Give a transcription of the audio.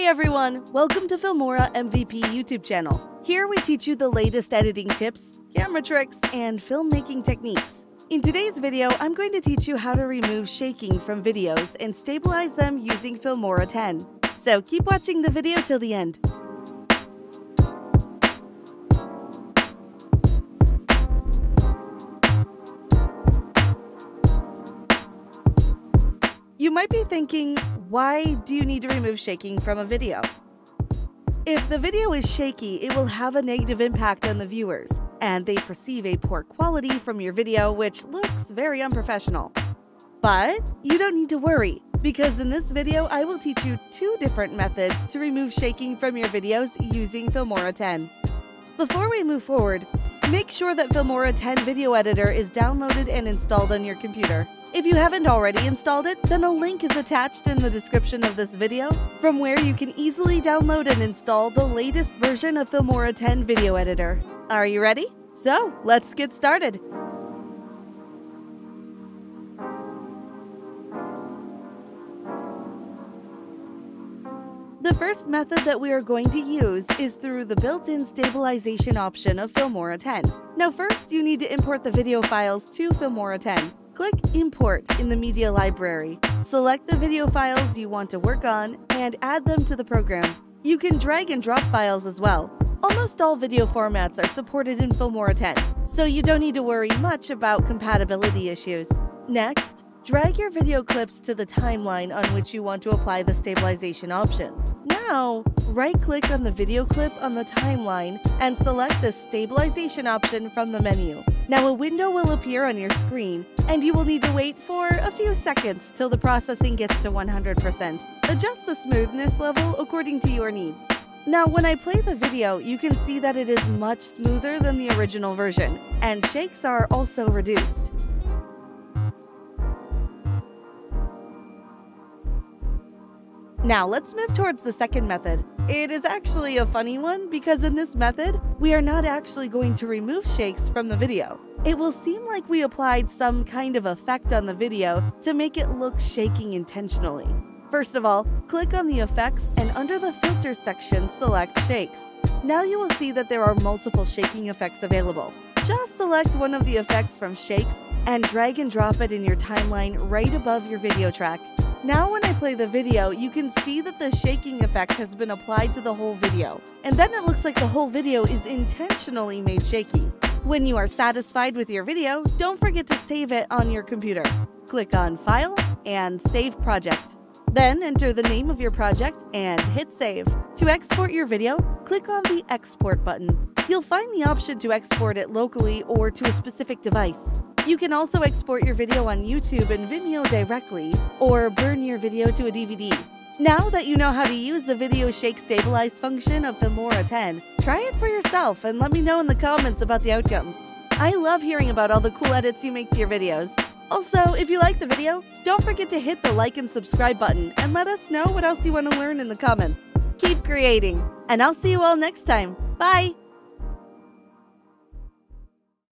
everyone, welcome to Filmora MVP YouTube channel. Here we teach you the latest editing tips, camera tricks, and filmmaking techniques. In today's video, I'm going to teach you how to remove shaking from videos and stabilize them using Filmora 10. So keep watching the video till the end. You might be thinking, why do you need to remove shaking from a video? If the video is shaky, it will have a negative impact on the viewers, and they perceive a poor quality from your video, which looks very unprofessional. But you don't need to worry, because in this video, I will teach you 2 different methods to remove shaking from your videos using Filmora 10. Before we move forward, make sure that Filmora 10 Video Editor is downloaded and installed on your computer. If you haven't already installed it, then a link is attached in the description of this video, from where you can easily download and install the latest version of Filmora 10 Video Editor. Are you ready? So, let's get started! The first method that we are going to use is through the built-in stabilization option of Filmora 10. Now first, you need to import the video files to Filmora 10. Click Import in the Media Library. Select the video files you want to work on and add them to the program. You can drag and drop files as well. Almost all video formats are supported in Filmora 10, so you don't need to worry much about compatibility issues. Next, drag your video clips to the timeline on which you want to apply the stabilization option. Now, right-click on the video clip on the timeline and select the stabilization option from the menu. Now a window will appear on your screen, and you will need to wait for a few seconds till the processing gets to 100%. Adjust the smoothness level according to your needs. Now when I play the video, you can see that it is much smoother than the original version, and shakes are also reduced. Now let's move towards the second method. It is actually a funny one because in this method, we are not actually going to remove shakes from the video. It will seem like we applied some kind of effect on the video to make it look shaking intentionally. First of all, click on the effects and under the filter section, select shakes. Now you will see that there are multiple shaking effects available. Just select one of the effects from shakes and drag and drop it in your timeline right above your video track. Now when I play the video, you can see that the shaking effect has been applied to the whole video, and then it looks like the whole video is intentionally made shaky. When you are satisfied with your video, don't forget to save it on your computer. Click on File and Save Project. Then enter the name of your project and hit Save. To export your video, click on the Export button. You'll find the option to export it locally or to a specific device. You can also export your video on YouTube and Vimeo directly, or burn your video to a DVD. Now that you know how to use the Video Shake Stabilize function of Filmora 10, try it for yourself and let me know in the comments about the outcomes. I love hearing about all the cool edits you make to your videos. Also, if you like the video, don't forget to hit the like and subscribe button and let us know what else you want to learn in the comments. Keep creating, and I'll see you all next time. Bye!